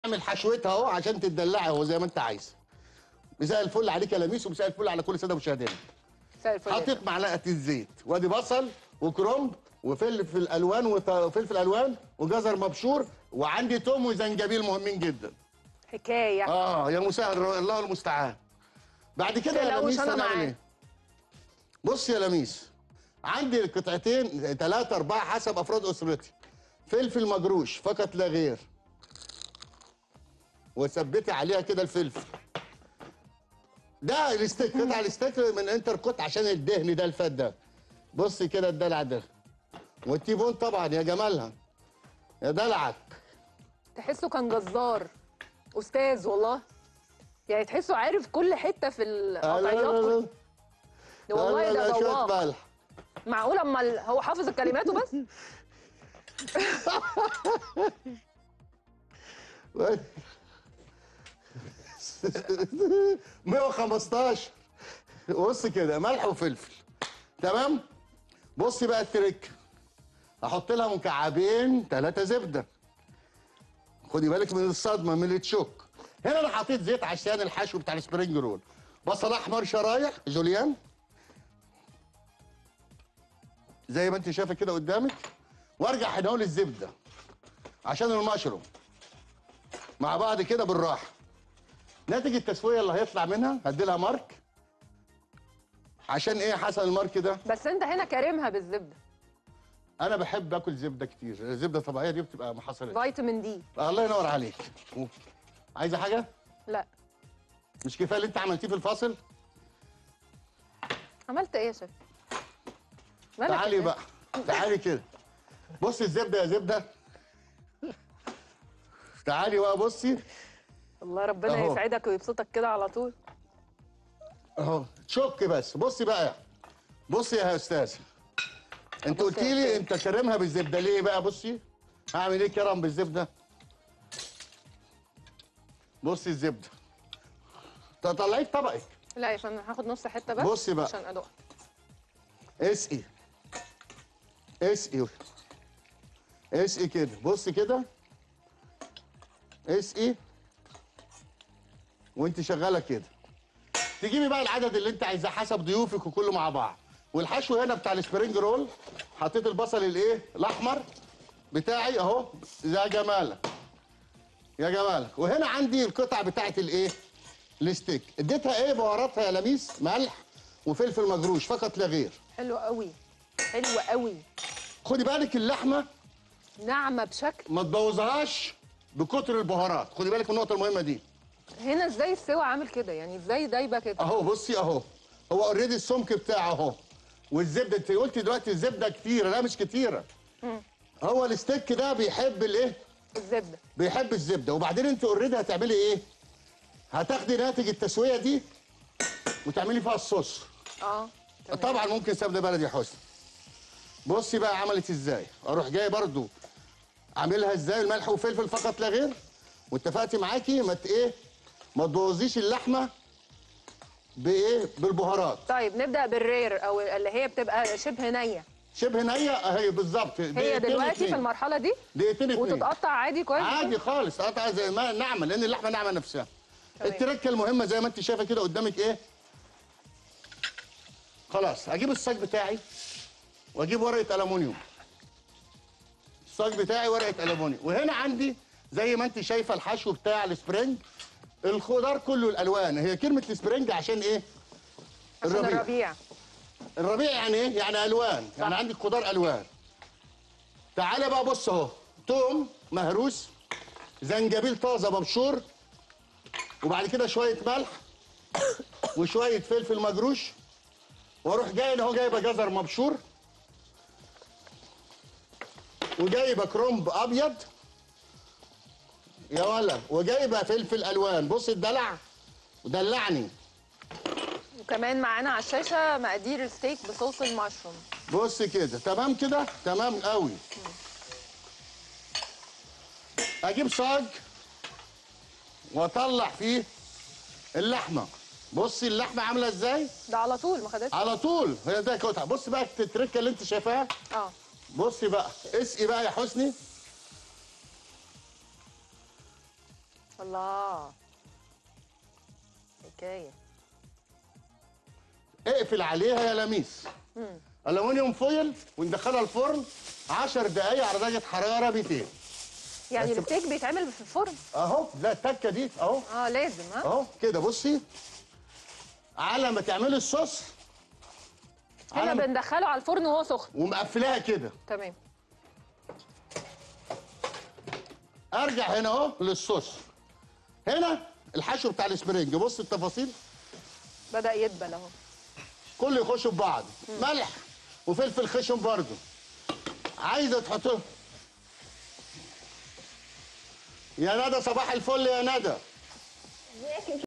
اعمل حشوتها اهو عشان تدلعي اهو زي ما انت عايز. مساء الفل عليك يا لميس ومساء الفل على كل الساده مشاهدينا. مساء الفل. حاطط معلقه الزيت وادي بصل وكرنب وفلفل الوان وفلفل الوان وجزر مبشور وعندي توم وزنجبيل مهمين جدا. حكايه. يا مساء الله المستعان. بعد كده يا لميس هنعمل ايه؟ بص يا لميس، عندي قطعتين 3 4 حسب افراد اسرتي. فلفل مجروش فقط لا غير، وثبتي عليها كده الفلفل. ده الستيك، قطع الستيك من انتر كوت عشان الدهن ده الفات ده. بص كده الدلع ده. والتيبون طبعا يا جمالها يا دلعك. تحسه كان جزار استاذ والله، يعني تحسه عارف كل حته في القطعيات. والله ده ذواق. معقول اما هو حافظ الكلمات وبس؟ 115. بص كده ملح وفلفل. تمام. بصي بقى التريك، احط لها مكعبين 3 زبده. خدي بالك من الصدمه من اللي تشك. هنا انا حطيت زيت عشان الحشو بتاع السبرينج رول. بصل احمر شرايح جوليان زي ما انت شايفه كده قدامك، وارجع هنا الزبده عشان المشروم مع بعض كده بالراحه. ناتج التسويه اللي هيطلع منها هدي لها مارك. عشان ايه حسن المارك ده؟ بس انت هنا كارمها بالزبده. انا بحب اكل زبده كتير، الزبده الطبيعيه دي بتبقى محصله فيتامين دي. الله ينور عليك. عايزه حاجه؟ لا. مش كفايه اللي انت عملتيه في الفاصل؟ عملت ايه يا شيخ؟ تعالي بقى، تعالي كده. بصي الزبده يا زبده. تعالي بقى بصي. الله ربنا يسعدك ويبسطك كده على طول. اهو تشك بس. بصي بقى، بصي يا استاذ، انت قلت لي انت كرمها بالزبده ليه بقى؟ بصي هعمل ايه كرم بالزبده. بصي الزبده تطلعيه في طبقك. لا يا فندم هاخد نص حته بس. بصي بقى عشان ادوق. اسقي اسقي اسقي كده. بصي كده اسقي وانت شغاله كده. تجيبي بقى العدد اللي انت عايزاه حسب ضيوفك وكله مع بعض. والحشو هنا بتاع السبرينج رول حطيت البصل الايه الاحمر بتاعي اهو. يا جمالك يا جمالك. وهنا عندي القطع بتاعت الايه الستيك. اديتها ايه بهاراتها يا لميس؟ ملح وفلفل مجروش فقط لا غير. حلو قوي حلو قوي. خدي بالك اللحمه ناعمه بشكل ما تبوظهاش بكتر البهارات. خدي بالك من النقطه المهمه دي. هنا ازاي السوا عامل كده؟ يعني ازاي دايبه كده؟ اهو بصي اهو، هو اوريدي السمك بتاعه اهو. والزبده انت قلتي دلوقتي الزبده كتيره، لا مش كتيره. هو الستيك ده بيحب الايه؟ الزبده. بيحب الزبده. وبعدين انت اوريدي هتعملي ايه؟ هتاخدي ناتج التسويه دي وتعملي فيها الصوص. طبعا ممكن سمنه بلدي يا حسن. بصي بقى عملت ازاي. اروح جاي برضو عاملها ازاي، الملح وفلفل فقط لا غير. واتفقت معاكي ما تبوظيش اللحمه بايه؟ بالبهارات. طيب نبدا بالرير او اللي هي بتبقى شبه نيه. شبه نيه اهي بالظبط. هي دلوقتي في المرحله دي دقيقتين 2 وتتقطع عادي كويس عادي خالص. قطع زي ما ناعمه لان اللحمه ناعمه نفسها. التركه المهمه زي ما انت شايفه كده قدامك ايه. خلاص اجيب الصاج بتاعي واجيب ورقه الومنيوم. الصاج بتاعي ورقه الومنيوم. وهنا عندي زي ما انت شايفه الحشو بتاع السبرينج. الخضار كله الالوان. هي كلمه السبرينج عشان ايه؟ عشان الربيع. الربيع يعني ايه؟ يعني الوان. صح. يعني عندك خضار الوان. تعالى بقى بص اهو. توم مهروس، زنجبيل طازه مبشور، وبعد كده شويه ملح وشويه فلفل مجروش. واروح جاي اهو جايبه جزر مبشور وجايبه كرنب ابيض يا ولد، وجايبه فلفل الوان. بص الدلع ودلعني. وكمان معانا على الشاشه مقادير الستيك بصوص المشروم. بص كده تمام كده تمام قوي. اجيب صاج واطلع فيه اللحمه. بصي اللحمه عامله ازاي؟ ده على طول ما خدتش على طول. هي ده قطعه. بص بقى التركه اللي انت شايفاها. بصي بقى اسقي بقى يا حسني. الله. حكايه. اقفل عليها يا لميس. الومنيوم فويل وندخلها الفرن 10 دقايق على درجه حراره 200. يعني الستيك بيتعمل في الفرن؟ اهو، لا التكه دي اهو. لازم. اهو كده بصي، على ما تعملي الصوص هنا بندخله على الفرن وهو سخن ومقفلاها كده. تمام. ارجع هنا اهو للصوص. هنا الحشو بتاع الاسبرينج، بص التفاصيل بدأ يدبل اهو. كله يخش في بعض. ملح وفلفل خشن برضو. عايزه تحطه يا ندى. صباح الفل يا ندى.